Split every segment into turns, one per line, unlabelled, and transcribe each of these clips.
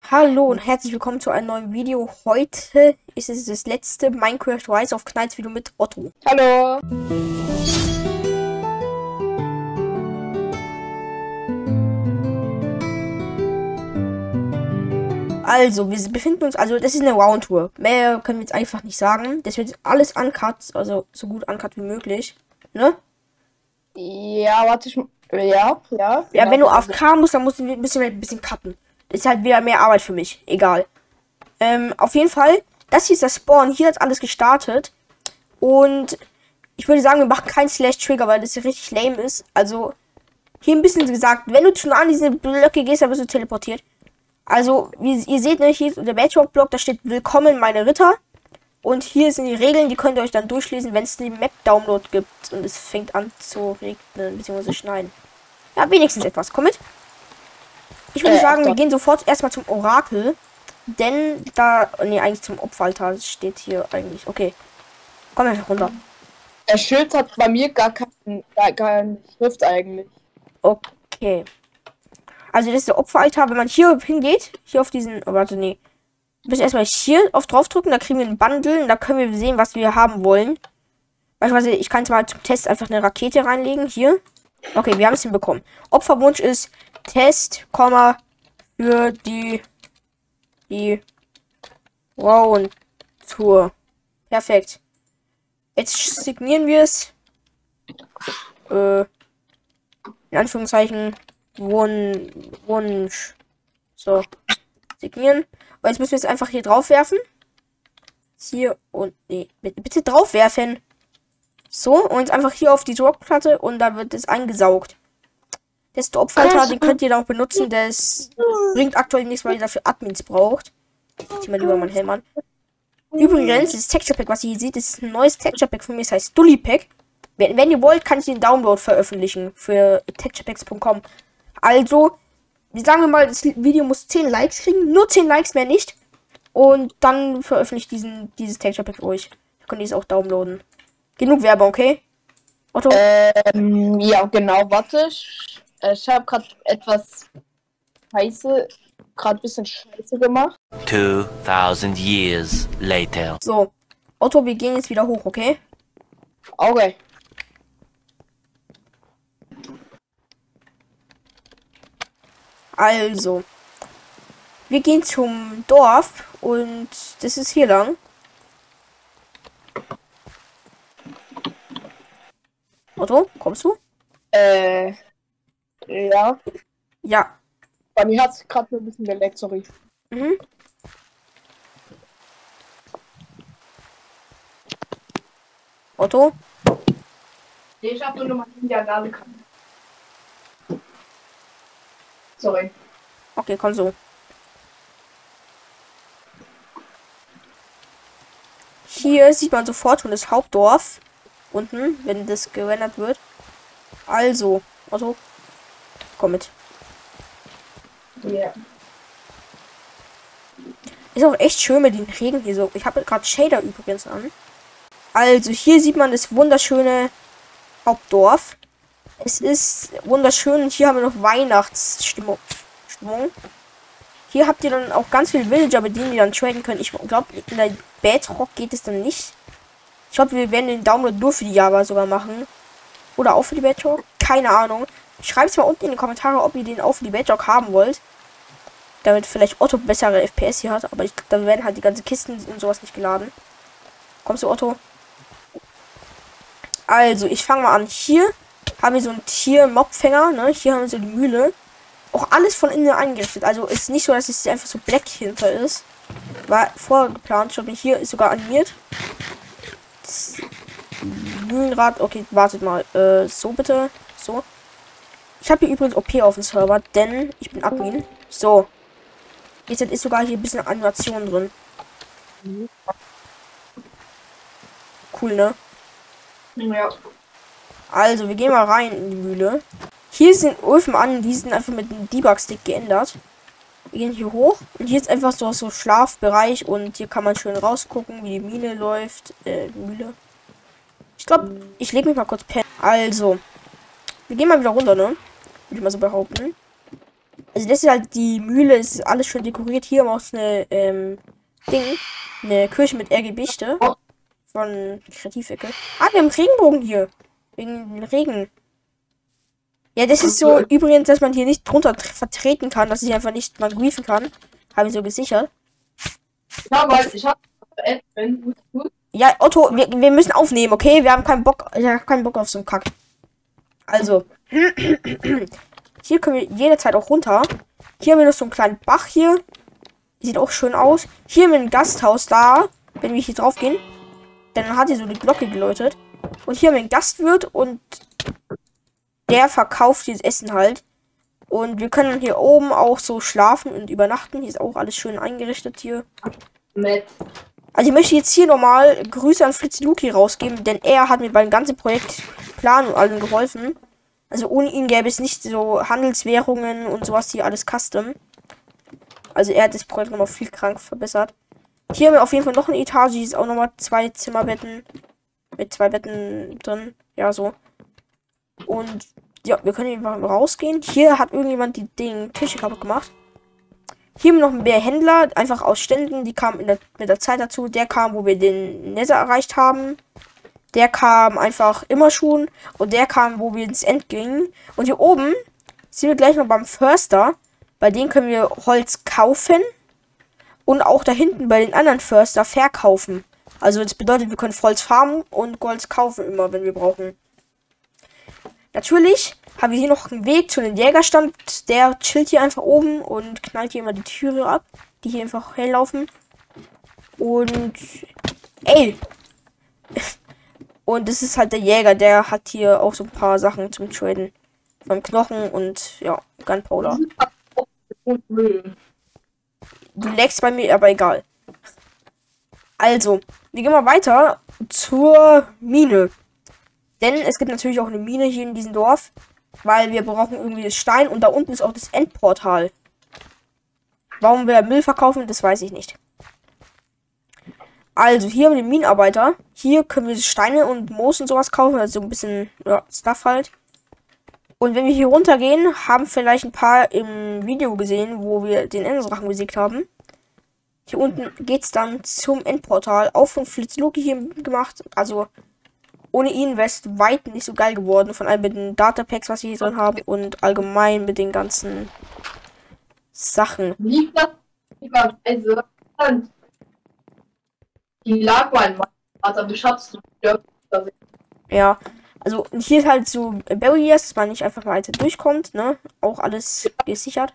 Hallo und herzlich willkommen zu einem neuen Video. Heute ist es das letzte Minecraft Rise of Knights Video mit Otto.
Hallo.
Also, wir befinden uns, das ist eine Roundtour. Mehr können wir jetzt einfach nicht sagen. Das wird alles uncut, also so gut uncut wie möglich. Ne?
Ja, warte, ja,
Ja,
genau,
wenn du
genau.
AFK musst, dann musst du ein bisschen cutten. Das ist halt wieder mehr Arbeit für mich. Egal. Auf jeden Fall, das hier ist das Spawn. Hier hat alles gestartet. Und ich würde sagen, wir machen keinen Slash-Trigger, weil das richtig lame ist. Also, hier ein bisschen gesagt, wenn du zu nah an diese Blöcke gehst, dann wirst du teleportiert. Also, wie ihr seht, ne, hier ist der Bedrock-Block, da steht Willkommen, meine Ritter. Und hier sind die Regeln, die könnt ihr euch dann durchlesen, wenn es den Map-Download gibt. Und es fängt an zu regnen, bzw. schneien. Ja, wenigstens etwas. Komm mit. Ich würde sagen, wir gehen sofort erstmal zum Orakel. Denn da, ne, eigentlich zum Opferaltar, das steht hier eigentlich. Okay. Komm einfach runter.
Der Schild hat bei mir gar keine Schrift eigentlich.
Okay. Also das ist der Opferaltar. Wenn man hier hingeht, hier auf diesen, oh, warte, nee. Wir müssen erstmal hier auf draufdrücken, da kriegen wir einen Bundle und da können wir sehen, was wir haben wollen. Beispielsweise, ich kann jetzt mal zum Test einfach eine Rakete reinlegen. Hier. Okay, wir haben es hinbekommen. Opferwunsch ist Test, für die Round-Tour. Perfekt. Jetzt signieren wir es. In Anführungszeichen Wunsch. So. Signieren. Und jetzt müssen wir es einfach hier drauf werfen. Hier und. Nee, bitte drauf werfen. So. Und jetzt einfach hier auf die Druckplatte und da wird es eingesaugt. Das ist der Opferaltar, den könnt ihr dann auch benutzen. Das bringt aktuell nichts, weil ihr dafür Admins braucht. Ich zieh mal lieber meinen Helm an. Übrigens, das Texture Pack, was ihr hier seht, ist ein neues Texture Pack von mir. Das heißt Dully Pack. Wenn ihr wollt, kann ich den Download veröffentlichen für texturepacks.com. Also, sagen wir mal, das Video muss 10 Likes kriegen. Nur 10 Likes, mehr nicht. Und dann veröffentliche ich dieses Texture Pack für euch. Dann könnt ihr es auch downloaden. Genug Werbung, okay? Otto?
Ja, genau, warte. Ich habe gerade gerade ein bisschen Scheiße gemacht.
2000 years later.
So. Otto, wir gehen jetzt wieder hoch, okay?
Okay.
Also. Wir gehen zum Dorf und das ist hier lang. Otto, kommst du?
Ja.
Ja.
Bei mir hat es gerade ein bisschen geleckt, sorry.
Mhm. Otto?
Ich habe nur mal ja Ladekabel. Sorry.
Okay, komm so. Hier sieht man sofort schon das Hauptdorf. Unten, wenn das gerendert wird. Also, Otto, komm mit.
Ja. Yeah.
Ist auch echt schön mit den Regen hier so. Ich habe gerade Shader übrigens an. Also, hier sieht man das wunderschöne Hauptdorf. Es ist wunderschön und hier haben wir noch Weihnachtsstimmung. Hier habt ihr dann auch ganz viele Villager, mit denen ihr dann traden könnt. Ich glaube, in der Bedrock geht es dann nicht. Ich glaube, wir werden den Download nur für die Java sogar machen. Oder auch für die Bedrock. Keine Ahnung. Schreibt es mal unten in die Kommentare, ob ihr den auch für die Bedrock haben wollt. Damit vielleicht Otto bessere FPS hier hat. Aber ich glaube, da werden halt die ganzen Kisten und sowas nicht geladen. Kommst du, Otto? Also, ich fange mal an. Hier haben wir so einen Tier-Mobfänger. Ne? Hier haben wir so die Mühle. Auch alles von innen eingerichtet. Also ist nicht so, dass es einfach so black hinter ist. War vorher geplant. Schaut mal, hier ist sogar animiert. Das Mühlenrad. Okay, wartet mal. So bitte. So. Ich habe hier übrigens OP auf dem Server, denn ich bin Admin. So. Jetzt ist sogar hier ein bisschen Animation drin. Cool, ne?
Ja.
Also, wir gehen mal rein in die Mühle. Hier sind Öfen an, die sind einfach mit dem Debug-Stick geändert. Wir gehen hier hoch und hier ist einfach so Schlafbereich und hier kann man schön rausgucken, wie die Mine läuft. Mühle. Ich glaube, ich lege mich mal kurz pennen. Also, wir gehen mal wieder runter, ne? Würde ich mal so behaupten. Also das ist halt die Mühle, es ist alles schön dekoriert. Hier haben wir auch eine Kirche mit RGB-Chte von Kreativecke. Ah, wir haben Regenbogen hier. Wegen dem Regen. Ja, das ist so übrigens, dass man hier nicht drunter vertreten kann, dass ich einfach nicht mal griefen kann. Habe ich so gesichert.
Ich habe gut.
Ja, Otto, wir müssen aufnehmen, okay? Wir haben keinen Bock, ich habe keinen Bock auf so einen Kack. Also, hier können wir jederzeit auch runter. Hier haben wir noch so einen kleinen Bach hier. Sieht auch schön aus. Hier haben wir ein Gasthaus da. Wenn wir hier drauf gehen, dann hat hier so die Glocke geläutet. Und hier haben wir einen Gastwirt und der verkauft dieses Essen halt. Und wir können hier oben auch so schlafen und übernachten. Hier ist auch alles schön eingerichtet hier.
Nett.
Also ich möchte jetzt hier nochmal Grüße an Flitziluki rausgeben, denn er hat mir beim ganzen Projektplan und allem geholfen. Also ohne ihn gäbe es nicht so Handelswährungen und sowas hier alles custom. Also er hat das Projekt nochmal viel krank verbessert. Hier haben wir auf jeden Fall noch eine Etage, hier ist auch nochmal 2 Zimmerbetten mit 2 Betten drin. Ja, so. Und ja, wir können einfach rausgehen. Hier hat irgendjemand die Tische kaputt gemacht. Hier haben wir noch mehr Händler, einfach aus Ständen, die kamen mit der Zeit dazu. Der kam, wo wir den Nether erreicht haben. Der kam einfach immer schon. Und der kam, wo wir ins End gingen. Und hier oben sind wir gleich noch beim Förster. Bei denen können wir Holz kaufen. Und auch da hinten bei den anderen Förster verkaufen. Also das bedeutet, wir können Holz farmen und Holz kaufen immer, wenn wir brauchen. Natürlich haben wir hier noch einen Weg zu dem Jägerstand. Der chillt hier einfach oben und knallt hier immer die Türe ab, die hier einfach herlaufen. Und ey. Und das ist halt der Jäger, der hat hier auch so ein paar Sachen zum Traden. Von Knochen und ja, Gunpowder. Du lagst bei mir, aber egal. Also, wir gehen mal weiter zur Mine. Denn es gibt natürlich auch eine Mine hier in diesem Dorf. Weil wir brauchen irgendwie das Stein und da unten ist auch das Endportal. Warum wir Müll verkaufen, das weiß ich nicht. Also, hier haben wir den Minenarbeiter. Hier können wir Steine und Moos und sowas kaufen. Also ein bisschen ja, Stuff halt. Und wenn wir hier runtergehen, haben vielleicht ein paar im Video gesehen, wo wir den Enderdrachen besiegt haben. Hier unten geht es dann zum Endportal. Auch von Flitziluki hier gemacht. Also ohne ihn wäre es weit nicht so geil geworden. Von allem mit den Datapacks, was wir hier drin haben. Und allgemein mit den ganzen Sachen.
Lieberweise. Die lag mal in meinem Vater beschatzt.
Ja. Also hier ist halt so Barriers, dass man nicht einfach mal durchkommt, ne? Auch alles gesichert.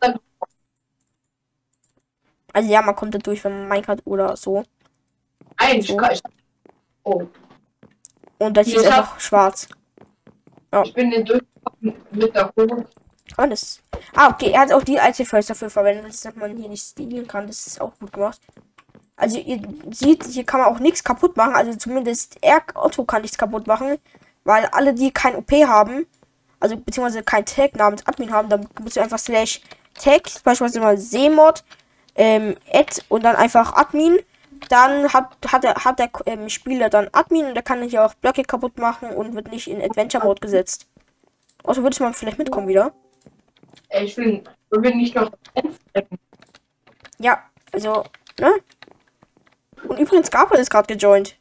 Also ja, man kommt da durch, wenn man Minecraft oder so. So.
Oh.
Und das hier ist einfach schwarz. Ja.
Ich bin den durchgekommen mit der Kurve.
Alles. Ah, okay, er hat auch die alte First dafür verwendet, dass man hier nicht stehlen kann. Das ist auch gut gemacht. Also ihr seht, hier kann man auch nichts kaputt machen. Also zumindest Otto kann nichts kaputt machen. Weil alle, die kein OP haben, also beziehungsweise kein Tag namens Admin haben, dann musst du einfach /Tag, beispielsweise mal Seemod, Add und dann einfach Admin. Dann hat der Spieler dann Admin und der kann hier auch Blöcke kaputt machen und wird nicht in Adventure Mode gesetzt. Also würdest du mal vielleicht mitkommen wieder?
Ich will nicht noch.
Ja, also, ne? Und übrigens, Gabriel ist gerade gejoint.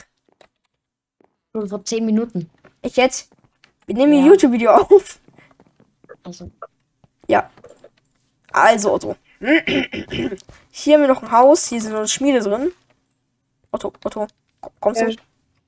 Schon vor 10 Minuten.
Ich jetzt? Wir nehmen ein YouTube-Video auf.
Also.
Ja. Also, Otto. Hier haben wir noch ein Haus. Hier sind noch eine Schmiede drin. Otto, kommst du?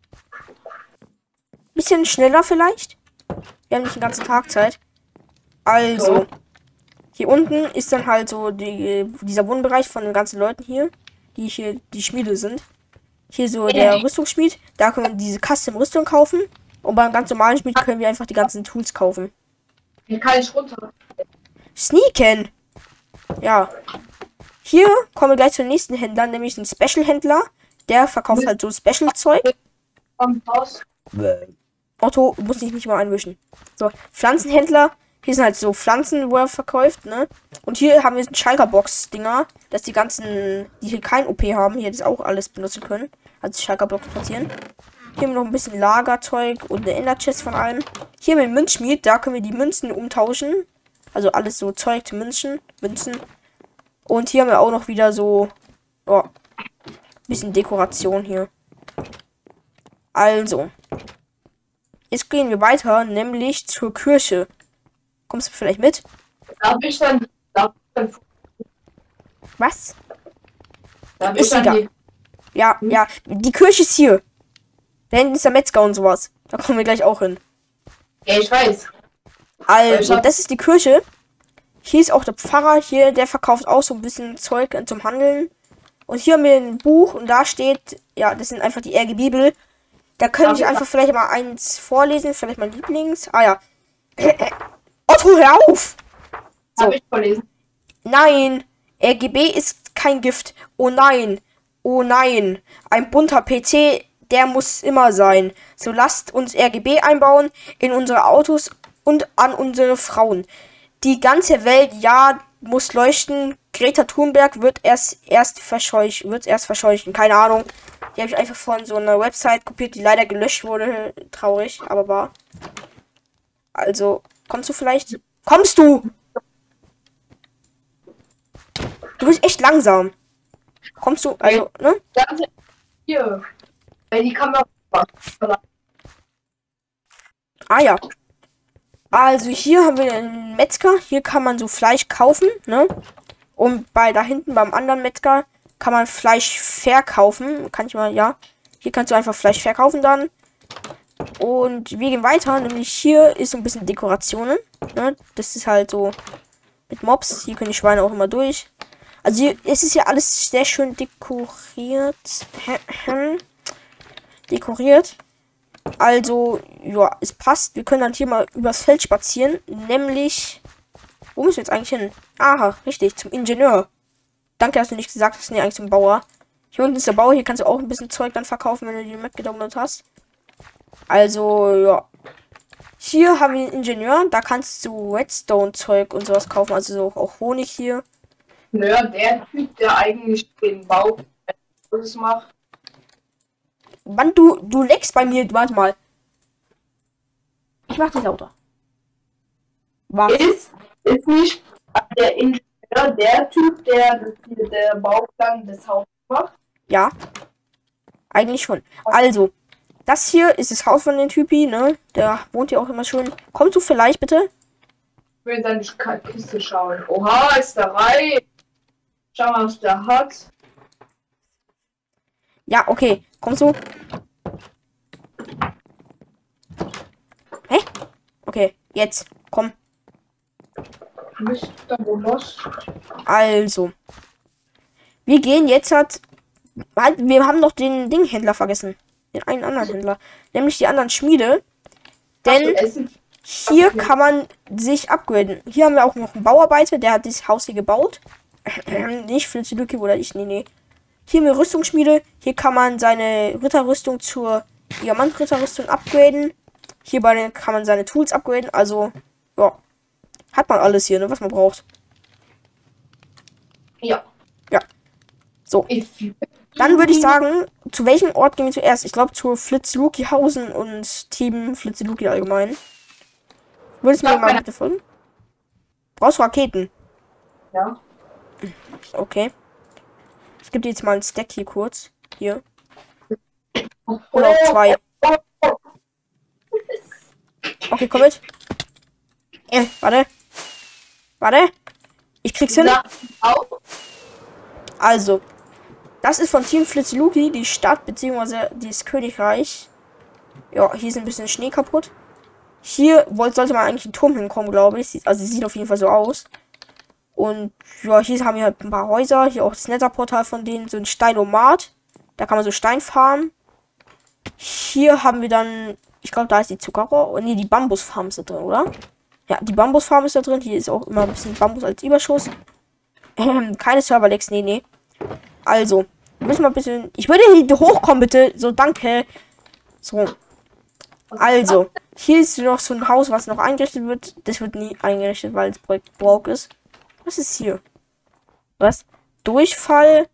Bisschen schneller vielleicht. Wir haben nicht den ganzen Tag Zeit. Also. Hier unten ist dann halt so dieser Wohnbereich von den ganzen Leuten hier. Die hier die Schmiede sind. Hier so der Rüstungsschmied. Da können wir diese Custom-Rüstung kaufen. Und beim ganz normalen Schmied können wir einfach die ganzen Tools kaufen.
Hier kann ich runter.
Sneaken! Ja. Hier kommen wir gleich zum nächsten Händler, nämlich ein Special-Händler. Der verkauft halt so Special-Zeug. Otto muss sich nicht mal einmischen. So, Pflanzenhändler. Hier sind halt so Pflanzen, wo er verkauft, ne? Und hier haben wir ein Schalker-Box-Dinger, dass die ganzen, die hier kein OP haben, hier das auch alles benutzen können. Also Schalker-Blocks platzieren. Hier haben wir noch ein bisschen Lagerzeug und eine Ender-Chest von allem. Hier haben wir einen Münzschmied, da können wir die Münzen umtauschen. Also alles so Zeug zum Münzen. Und hier haben wir auch noch wieder so, oh, bisschen Dekoration hier. Also, jetzt gehen wir weiter, nämlich zur Kirche. Kommst du vielleicht mit?
Darf ich dann
Was?
darf
Ist
ich dann
egal. Ja, ja, die Kirche ist hier. Da hinten ist der Metzger und sowas. Da kommen wir gleich auch hin.
Ja, ich weiß.
Also, das ist die Kirche. Hier ist auch der Pfarrer. Hier, der verkauft auch so ein bisschen Zeug zum Handeln. Und hier haben wir ein Buch und da steht, ja, das sind einfach die RG-Bibel. Da könnte ich einfach vielleicht mal eins vorlesen, vielleicht mein Lieblings. Ah ja. Otto, hör auf! So.
Darf ich vorlesen?
Nein, RGB ist kein Gift. Oh nein, oh nein. Ein bunter PC, der muss immer sein. So lasst uns RGB einbauen in unsere Autos und an unsere Frauen. Die ganze Welt, ja, muss leuchten. Greta Thunberg wird erst verscheuchen. Keine Ahnung. Die habe ich einfach von so einer Website kopiert, die leider gelöscht wurde. Traurig, aber wahr. Also, kommst du vielleicht? Kommst du? Du bist echt langsam. Kommst du? Also, ne?
Ganze hier. Weil die Kamera.
Ah ja. Also hier haben wir einen Metzger. Hier kann man so Fleisch kaufen, ne? Und da hinten beim anderen Metzger kann man Fleisch verkaufen. Kann ich mal, ja. Hier kannst du einfach Fleisch verkaufen dann. Und wir gehen weiter. Nämlich hier ist so ein bisschen Dekorationen. Ne? Das ist halt so mit Mobs. Hier können die Schweine auch immer durch. Also hier, es ist ja alles sehr schön dekoriert. Dekoriert. Also, ja, es passt. Wir können dann hier mal übers Feld spazieren. Nämlich, wo müssen wir jetzt eigentlich hin? Aha, richtig, zum Ingenieur. Danke, dass du nicht gesagt hast. Nee, eigentlich zum Bauer. Hier unten ist der Bauer. Hier kannst du auch ein bisschen Zeug dann verkaufen, wenn du die Map gedownloadet hast. Also, ja. Hier haben wir den Ingenieur. Da kannst du Redstone-Zeug und sowas kaufen. Also so auch Honig hier.
Nö, der Typ, der eigentlich den Bau macht.
Mann, du leckst bei mir. Warte mal. Ich mach dich lauter. Was?
Ist nicht der Ingenieur der Typ, der Bauplan des Hauses macht?
Ja. Eigentlich schon. Also, das hier ist das Haus von den Typi, ne? Der wohnt hier auch immer schön. Kommst du vielleicht bitte?
Ich will dann die Kiste schauen. Oha, ist da rein. Schau mal, was der hat.
Ja, okay. Kommst du? Hä? Okay, jetzt. Komm.
Mist, da wo los?
Also. Wir gehen jetzt halt. Wir haben noch den Dinghändler vergessen. Den einen anderen Händler. Nämlich die anderen Schmiede. Denn hier kann man sich upgraden. Hier haben wir auch noch einen Bauarbeiter, der hat dieses Haus hier gebaut. Nicht für die Lücke oder ich. Nee. Hier haben wir Rüstungsschmiede. Hier kann man seine Ritterrüstung zur Diamantritterrüstung upgraden. Hierbei kann man seine Tools upgraden. Also, ja. Hat man alles hier, ne, was man braucht.
Ja.
Ja. So. Dann würde ich sagen, zu welchem Ort gehen wir zuerst? Ich glaube zu Flitzlukihausen und Team Flitzluki allgemein. Würdest du mir mal bitte folgen? Brauchst du Raketen?
Ja.
Okay. Ich gebe dir jetzt mal einen Stack hier kurz. Hier. Oder auch 2. Okay, komm mit. Warte. Warte. Ich krieg's hin. Also. Das ist von Team Flitzluki, die Stadt, beziehungsweise das Königreich. Ja, hier ist ein bisschen Schnee kaputt. Hier sollte man eigentlich ein Turm hinkommen, glaube ich. Also sieht auf jeden Fall so aus. Und ja, hier haben wir halt ein paar Häuser. Hier auch das Netherportal von denen, so ein Steinomat. Da kann man so Stein farmen. Hier haben wir dann, ich glaube, da ist die Zuckerrohr. Oh, nee, die Bambusfarm ist da drin, oder? Ja, die Bambusfarm ist da drin. Hier ist auch immer ein bisschen Bambus als Überschuss. Keine Serverlex, nee. Also, wir müssen mal ein bisschen. Ich würde hier hochkommen, bitte. So, danke. So. Also, hier ist noch so ein Haus, was noch eingerichtet wird. Das wird nie eingerichtet, weil das Projekt broke ist. Was ist hier? Was? Durchfall.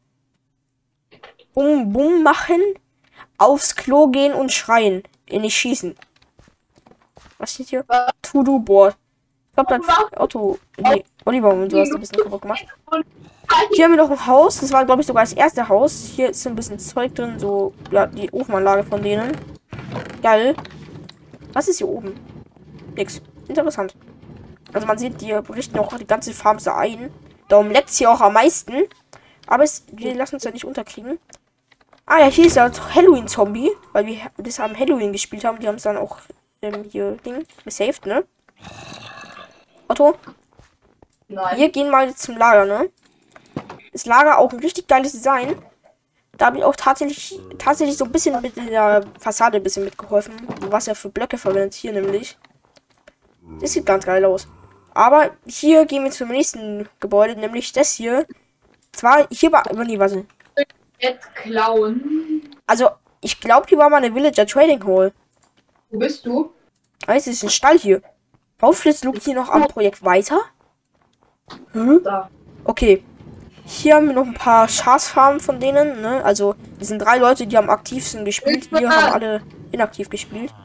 Bum machen. Aufs Klo gehen und schreien. Nicht schießen. Was steht hier? To-do-Board. Ich glaube, dann Otto. Nee, Oliver und du hast ein bisschen kaputt gemacht. Hier haben wir noch ein Haus. Das war, glaube ich, sogar das erste Haus. Hier ist ein bisschen Zeug drin. So, ja, die Ofenanlage von denen. Geil. Was ist hier oben? Nix. Interessant. Also man sieht, die richten auch die ganze Farm so ein. Darum leckt es hier auch am meisten. Aber wir lassen uns ja nicht unterkriegen. Ah ja, hier ist ja Halloween-Zombie. Weil wir das am Halloween gespielt haben. Die haben es dann auch hier Ding gesaved, ne? Otto?
Nein.
Wir gehen mal zum Lager, ne? Das Lager auch ein richtig geiles Design. Da habe ich auch tatsächlich so ein bisschen mit der Fassade ein bisschen mitgeholfen. Was er für Blöcke verwendet. Hier nämlich. Das sieht ganz geil aus. Aber hier gehen wir zum nächsten Gebäude, nämlich das hier. Zwar, hier war. Nee, warte.
Jetzt klauen.
Also, ich glaube, hier war mal eine Villager Trading Hall.
Wo bist du?
Weißt du, es ist ein Stall hier. Baut Flitzluke hier noch am Projekt weiter?
Da.
Okay. Hier haben wir noch ein paar Schafsfarmen von denen, ne? Also, es sind 3 Leute, die am aktivsten gespielt. Wir haben alle inaktiv gespielt.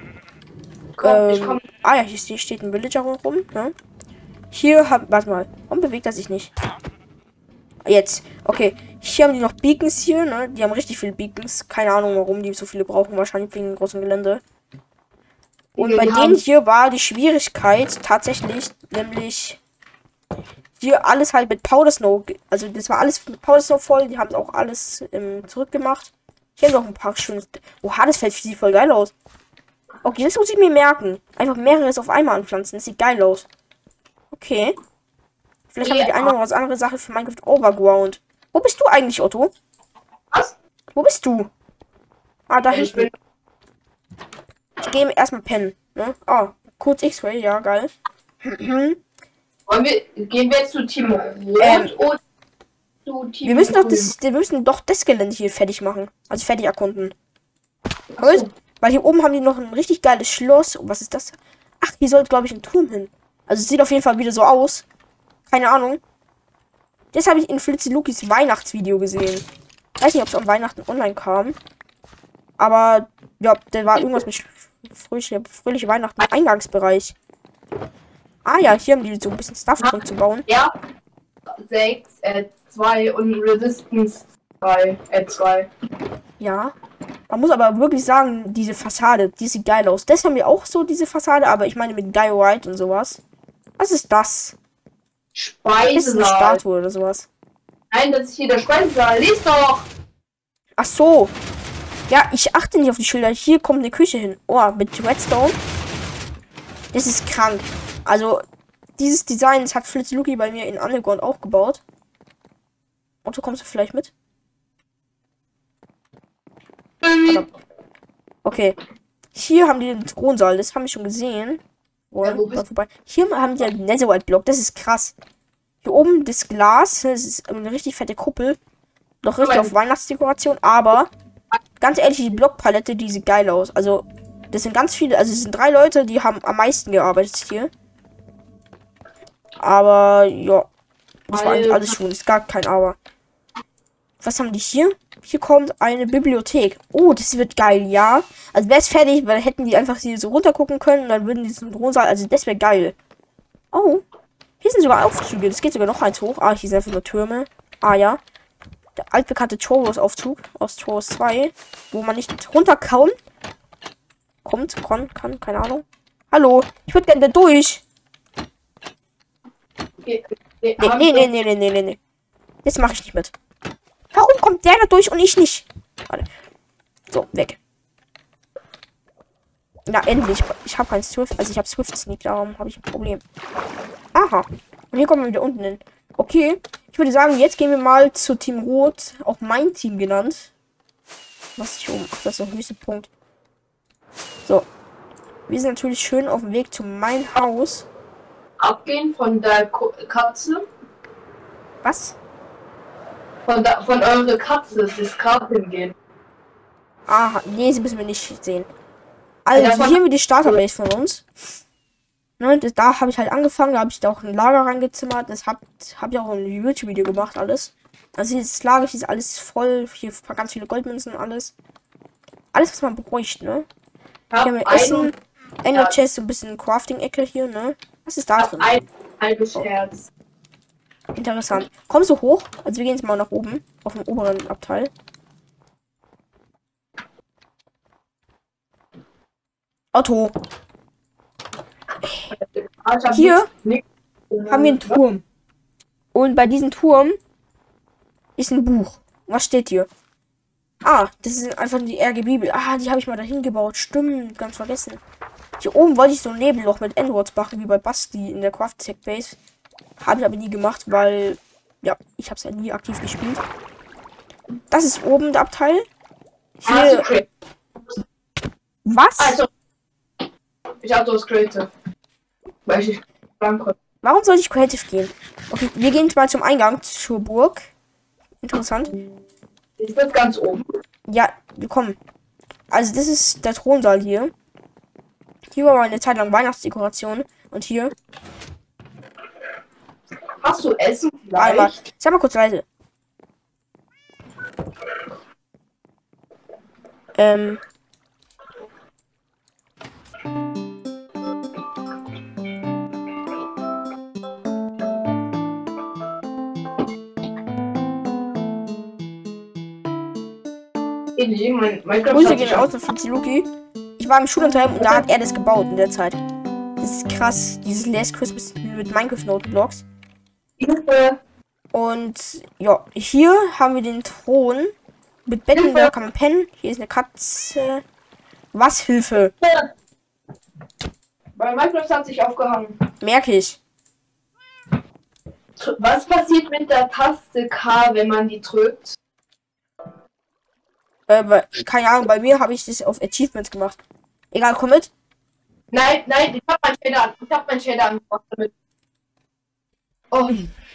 Komm, ich komm.
Ah ja, hier steht ein Villager rum, ne? Hier haben. Warte mal. Warum bewegt er sich nicht? Jetzt. Okay. Hier haben die noch Beacons hier, ne? Die haben richtig viele Beacons. Keine Ahnung, warum die so viele brauchen. Wahrscheinlich wegen dem großen Gelände. Und bei denen hier war die Schwierigkeit tatsächlich, nämlich hier alles halt mit Powder Snow. Also das war alles mit Powder Snow voll. Die haben es auch alles zurückgemacht. Hier haben noch ein paar schöne. Oha, das sieht voll geil aus. Okay, das muss ich mir merken. Einfach mehreres auf einmal anpflanzen. Das sieht geil aus. Okay. Vielleicht haben wir die eine oder andere Sache für Minecraft Overground. Wo bist du eigentlich, Otto?
Was?
Wo bist du? Ah, da
Ich
hinten.
bin.
Ich gehe erstmal pennen. Ne? Ah, kurz X-Ray, ja, geil.
Gehen wir jetzt zu Team Rot oder zu Team
Wir müssen doch das Gelände hier fertig machen. Also fertig erkunden.
So.
Weil hier oben haben die noch ein richtig geiles Schloss. Und was ist das? Ach, hier sollte, glaube ich, ein Turm hin. Also es sieht auf jeden Fall wieder so aus. Keine Ahnung. Das habe ich in Flitzilukis Weihnachtsvideo gesehen. Weiß nicht, ob es am Weihnachten online kam. Aber ja, da war irgendwas mit fröhliche Weihnachten im Eingangsbereich. Ah ja, hier haben die so ein bisschen Stuff drin zu bauen.
Ja. 6, 2 und Resistance 2, 2.
Ja. Man muss aber wirklich sagen, diese Fassade, die sieht geil aus. Das haben wir auch so, diese Fassade, aber ich meine mit Diorite und sowas. Was ist das? Das ist eine
Speisesaal.
Statue oder sowas.
Nein, das ist hier der Speisesaal. Lies doch!
Ach so. Ja, ich achte nicht auf die Schilder. Hier kommt eine Küche hin. Oh, mit Redstone. Das ist krank. Also, dieses Design, das hat Flitzluki bei mir in Underground auch gebaut. Otto, kommst du vielleicht mit? Okay. Hier haben die den Thronsaal. Das haben wir schon gesehen.
Ja, wo bist
Vorbei. Hier haben die einen Netherite-Block. Das ist krass. Hier oben das Glas. Das ist eine richtig fette Kuppel. Noch richtig auf Weihnachtsdekoration. Aber ganz ehrlich, die Blockpalette, die sieht geil aus. Also, das sind ganz viele. Also, es sind 3 Leute, die haben am meisten gearbeitet hier. Aber, ja. Das war eigentlich alles schon. Ist gar kein Aber. Was haben die hier? Hier kommt eine Bibliothek. Oh, das wird geil, ja. Also wäre es fertig, weil hätten die einfach hier so runtergucken können und dann würden die zum Thronsaal. Also das wäre geil. Oh. Hier sind sogar Aufzüge. Das geht sogar noch eins hoch. Ah, hier sind einfach nur Türme. Ah ja. Der altbekannte Choros-Aufzug aus Choros 2. Wo man nicht runterkommt. Kann, keine Ahnung. Hallo. Ich würde gerne da durch. Nee. Das mache ich nicht mit. Warum kommt der da durch und ich nicht? Warte. So, weg. Na, endlich. Ich habe keinen Swift. Also ich habe Swift Sneak, darum habe ich ein Problem. Aha. Und hier kommen wir wieder unten hin. Okay. Ich würde sagen, jetzt gehen wir mal zu Team Rot. Auch mein Team genannt. Was ich um. Ach, das ist der höchste Punkt. So. Wir sind natürlich schön auf dem Weg zu meinem Haus.
Abgehen von der Katze?
Was?
Von eurer Katze, das Grab hingehen.
Aha, nee, sie müssen wir nicht sehen. Also,
Ja,
hier haben wir die Starterbase von uns. Ne, da habe ich halt angefangen, da habe ich da auch ein Lager reingezimmert. Das hab ich auch ein YouTube-Video gemacht, alles. Also, das Lager hier ist alles voll. Hier ganz viele Goldmünzen und alles. Alles, was man bräuchte, ne? Hier haben wir Essen, Ender Chest, so ein bisschen Crafting-Ecke hier, ne? Was ist da drin?
Ein halbes Herz.
Interessant. Kommst du hoch? Also wir gehen jetzt mal nach oben. Auf dem oberen Abteil. Otto. Hier haben wir einen Turm. Und bei diesem Turm ist ein Buch. Was steht hier? Ah, das ist einfach die RG-Bibel. Ah, die habe ich mal dahin gebaut. Stimmt, ganz vergessen. Hier oben wollte ich so ein Nebelloch mit Endwords machen, wie bei Basti in der Craft Tech Base. Habe ich aber nie gemacht, weil, ja, ich habe es ja nie aktiv gespielt. Das ist oben der Abteil. Hier. Was?
Also, ich habe das Creative. Weil ich konnte.
Warum soll ich Creative gehen? Okay, wir gehen jetzt mal zum Eingang zur Burg. Interessant.
Ist das ganz oben?
Ja, wir kommen. Also das ist der Thronsaal hier. Hier war mal eine Zeit lang Weihnachtsdekoration. Und hier.
Hast du Essen
Warte mal.
vielleicht?
Sag mal kurz leise.
Nee, mein Minecraft
Grüße
hat
gehen
sich
aus von Fiziluki. Ich war im Schulunterricht und da hat er das gebaut in der Zeit. Das ist krass. Dieses Last Christmas mit Minecraft Noteblocks.
Hilfe.
Und ja, hier haben wir den Thron. Mit Betten, da kann man pennen. Hier ist eine Katze. Was? Hilfe?
Mein Minecraft hat sich aufgehangen.
Merke ich.
Was passiert mit der Taste K, wenn man die drückt?
Keine Ahnung, bei mir habe ich das auf Achievements gemacht. Egal, komm mit.
Nein, ich hab mein Shader an. Ich hab mein Shader angemacht damit. Oh.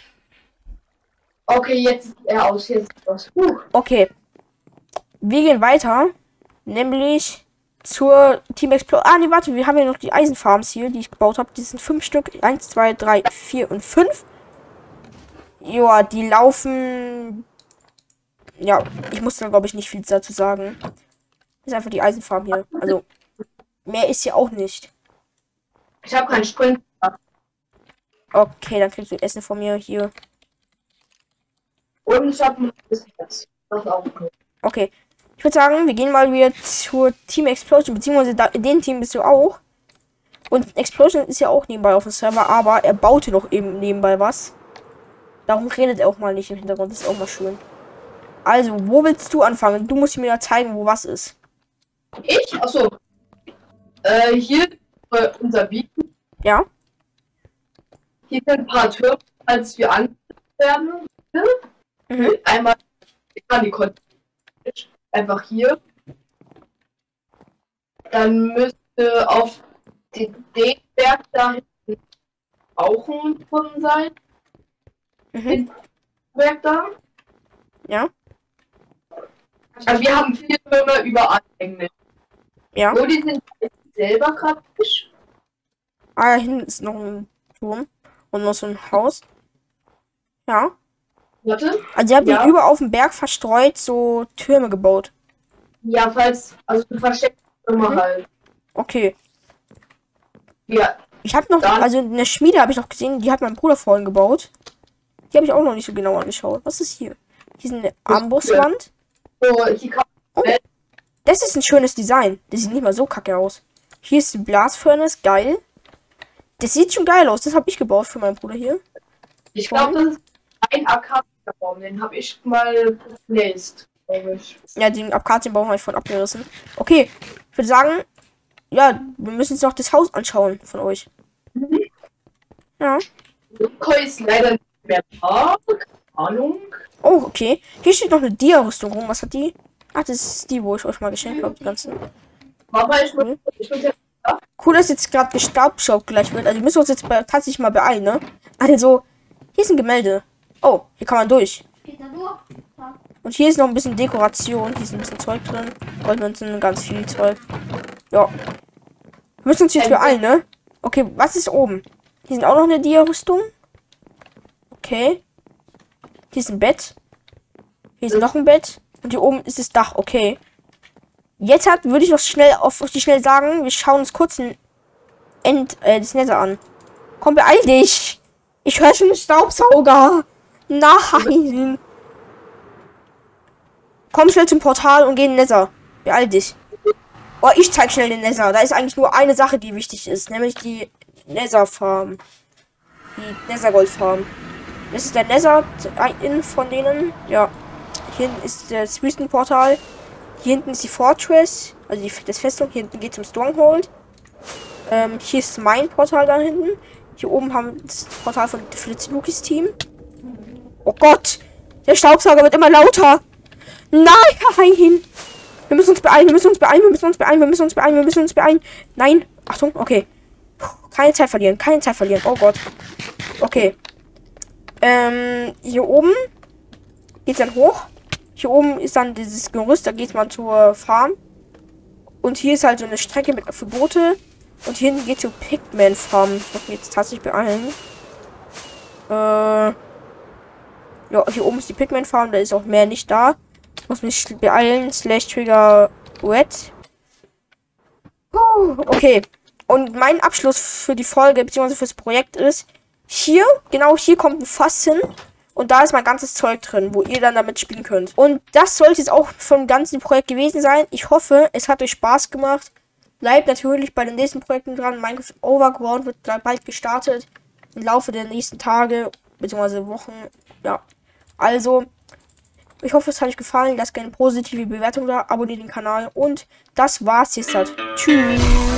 Okay, jetzt ist er aus. Jetzt ist er aus.
Okay. Wir gehen weiter. Nämlich zur Team Explorer. Ah, nee, warte. Wir haben ja noch die Eisenfarms hier, die ich gebaut habe. Die sind 5 Stück. 1, 2, 3, 4 und 5. Ja, die laufen. Ja, ich muss da, glaube ich, nicht viel dazu sagen. Das ist einfach die Eisenfarm hier. Also, mehr ist hier auch nicht.
Ich habe keinen Sprint.
Okay, dann kriegst du Essen von mir hier.
Und ich habe ein bisschen das. Das ist auch gut.
Okay. Ich würde sagen, wir gehen mal wieder zur Team Explosion, beziehungsweise da, in dem Team bist du auch. Und Explosion ist ja auch nebenbei auf dem Server, aber er baute noch eben nebenbei was. Darum redet er auch mal nicht im Hintergrund, das ist auch mal schön. Also, wo willst du anfangen? Du musst mir ja zeigen, wo was ist.
Ich? Achso. Hier unser Bieten.
Ja?
Hier sind ein paar Türme, als wir angegriffen werden.
Mhm.
Einmal kann die Kontinent. Einfach hier. Dann müsste auf den Berg da hinten auch ein Turm sein.
Mhm.
Den Berg da.
Ja?
Also wir haben 4 Türme überall eigentlich.
Ja?
Wo die sind selber praktisch.
Ah, da hinten ist noch ein Turm. Und noch so ein Haus. Ja.
Warte.
Also, ihr habt
Ja.
hier über auf dem Berg verstreut so Türme gebaut.
Ja, falls, also du versteckst immer
Mhm.
halt.
Okay.
Ja,
Ich habe noch,
Dann-
also eine Schmiede habe ich noch gesehen, die hat mein Bruder vorhin gebaut. Die habe ich auch noch nicht so genau angeschaut. Was ist hier? Hier ist eine Ambosswand.
so, hier kann
Das ist ein schönes Design. Das sieht nicht mal so kacke aus. Hier ist die Blasfurnace, geil. Das sieht schon geil aus. Das habe ich gebaut für meinen Bruder hier.
ich glaube, das ist ein Akazienbaum, den habe ich mal geplaced, glaube ich.
Ja, den Akazienbaum habe ich von abgerissen. Okay, ich würde sagen, ja, wir müssen jetzt noch das Haus anschauen von euch. Ja.
Koi ist leider nicht mehr da. Keine Ahnung.
Oh, okay. Hier steht noch eine Dia-Rüstung rum. Was hat die? Ach, das ist die, wo ich euch mal geschenkt habe, die ganzen.
Mama, ich bin jetzt
Cool, dass jetzt gerade gestaubsaugt gleich wird. Also wir müssen uns jetzt tatsächlich mal beeilen, ne? Also, hier ist ein Gemälde. Oh, hier kann man durch. Und hier ist noch ein bisschen Dekoration. Hier ist ein bisschen Zeug drin. Goldmünzen, ganz viel Zeug. Ja. Wir müssen uns jetzt beeilen, ne? Okay, was ist oben? Hier sind auch noch eine Dia-Rüstung. Okay. Hier ist ein Bett. Hier ist noch ein Bett. Und hier oben ist das Dach. Okay. Jetzt würde ich noch schnell auf die Schnelle sagen, wir schauen uns kurz das Nether an. Komm, beeil dich. Ich höre schon einen Staubsauger. Nein. Komm schnell zum Portal und geh in den Nether. Beeil dich. Oh, ich zeig schnell den Nether. Da ist eigentlich nur eine Sache, die wichtig ist. Nämlich die Nether Farm. Die Nether Gold Farm. Das ist der Nether in von denen. Ja. Hier hinten ist das Wüstenportal. Hier hinten ist die Fortress. Also das Festung. Hier hinten geht zum Stronghold. Hier ist mein Portal da hinten. Hier oben haben wir das Portal von Flitzlukis Team. Oh Gott! Der Staubsauger wird immer lauter! Nein! Wir müssen uns beeilen, wir müssen uns beeilen, wir müssen uns beeilen, wir müssen uns beeilen, wir müssen uns beeilen. Nein! Achtung, okay. Keine Zeit verlieren, keine Zeit verlieren. Oh Gott. Okay. Hier oben geht's dann hoch. Hier oben ist dann dieses Gerüst, da geht man zur Farm. Und hier ist halt so eine Strecke mit für Boote. Und hier hinten geht zur Pigman Farm. Ich muss mich jetzt tatsächlich beeilen. Ja, hier oben ist die Pigman Farm, da ist auch mehr nicht da. Ich muss mich beeilen. /Trigger Red. Okay. Und mein Abschluss für die Folge, beziehungsweise fürs Projekt ist, hier, genau hier kommt ein Fass hin. Und da ist mein ganzes Zeug drin, wo ihr dann damit spielen könnt. Und das sollte jetzt auch vom ganzen Projekt gewesen sein. Ich hoffe, es hat euch Spaß gemacht. Bleibt natürlich bei den nächsten Projekten dran. Minecraft Overground wird bald gestartet. Im Laufe der nächsten Tage, beziehungsweise Wochen. Ja. Also, ich hoffe, es hat euch gefallen. Lasst gerne eine positive Bewertung da. Abonniert den Kanal. Und das war's jetzt halt. Tschüss.